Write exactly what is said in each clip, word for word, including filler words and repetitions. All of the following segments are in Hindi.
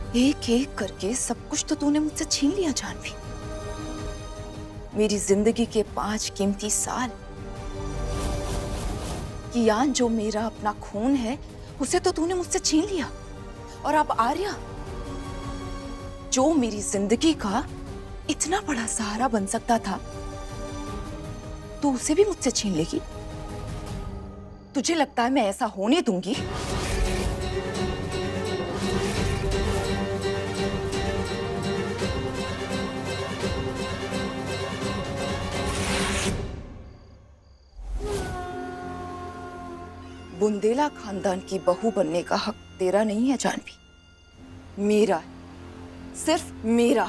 एक एक करके सब कुछ तो तूने मुझसे छीन लिया जानवी। मेरी जिंदगी के पांच कीमती साल, कियान जो मेरा अपना खून है उसे तो तूने मुझसे छीन लिया। और अब आर्या जो मेरी जिंदगी का इतना बड़ा सहारा बन सकता था, तो उसे भी मुझसे छीन लेगी? तुझे लगता है मैं ऐसा होने दूंगी? बुंदेला खानदान की बहू बनने का हक तेरा नहीं है जानवी, मेरा है, सिर्फ मेरा।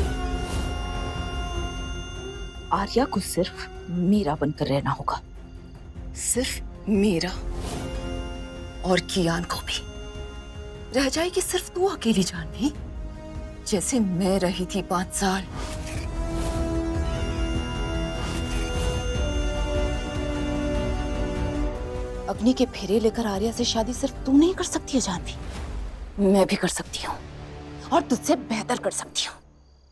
आर्या को सिर्फ मेरा बनकर रहना होगा, सिर्फ मेरा। और कियान को भी। रह जाएगी सिर्फ तू अकेली जानवी, जैसे मैं रही थी पांच साल। अग्नि के फेरे लेकर आर्या से शादी सिर्फ तू नहीं कर सकती है जानवी, मैं भी कर सकती हूँ, और तुझसे बेहतर कर सकती हूँ।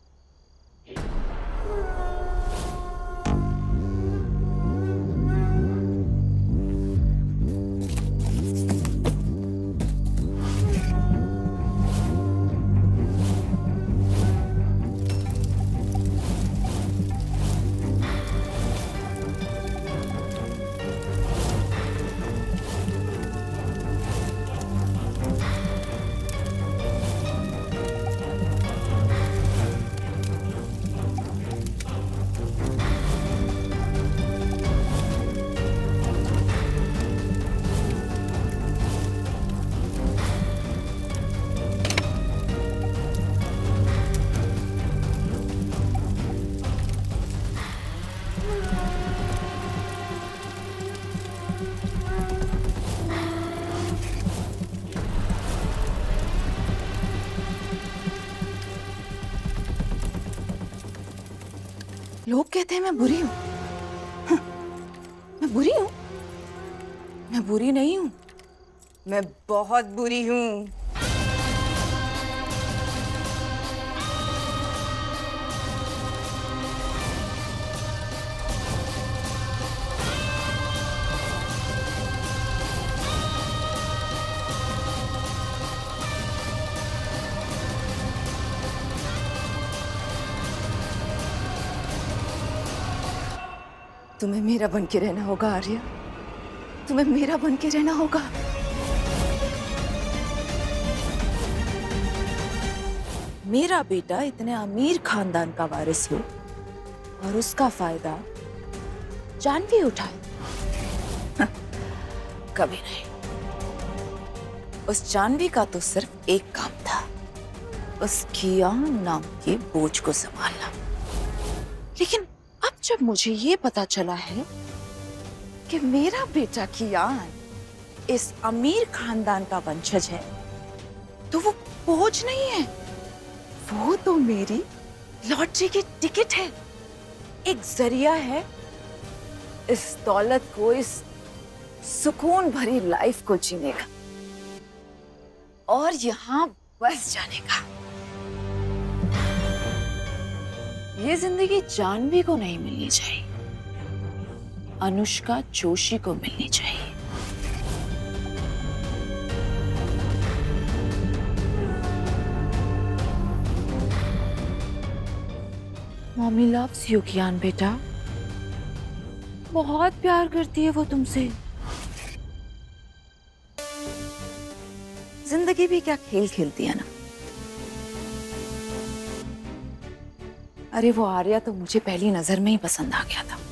लोग कहते हैं मैं बुरी हूं। हाँ, मैं बुरी हूं? मैं बुरी नहीं हूं, मैं बहुत बुरी हूं। तुम्हें मेरा बन के रहना होगा आर्या, तुम्हें मेरा बन के रहना होगा। मेरा बेटा इतने अमीर खानदान का वारिस हो और उसका फायदा जानवी उठाए? हाँ, कभी नहीं। उस जानवी का तो सिर्फ एक काम था, उस कियान नाम के बोझ को संभालना। लेकिन अब जब मुझे ये पता चला है कि मेरा बेटा कियान इस अमीर खानदान का वंशज है, तो वो बोझ नहीं है, वो तो मेरी लॉटरी की टिकट है, एक जरिया है इस दौलत को, इस सुकून भरी लाइफ को जीने का और यहां बस जाने का। ये जिंदगी जानवी को नहीं मिलनी चाहिए, अनुष्का जोशी को मिलनी चाहिए। मम्मी लव्स यू कियान बेटा, बहुत प्यार करती है वो तुमसे। जिंदगी भी क्या खेल खेलती है ना। अरे वो आर्या तो मुझे पहली नजर में ही पसंद आ गया था।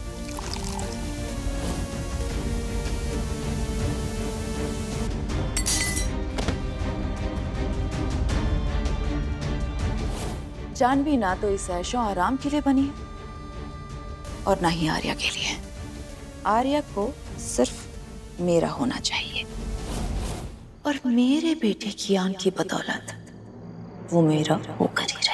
जानवी ना तो इस ऐशो आराम के लिए बनी है और ना ही आर्या के लिए। आर्या को सिर्फ मेरा होना चाहिए और मेरे बेटे कियान की बदौलत वो मेरा होकर ही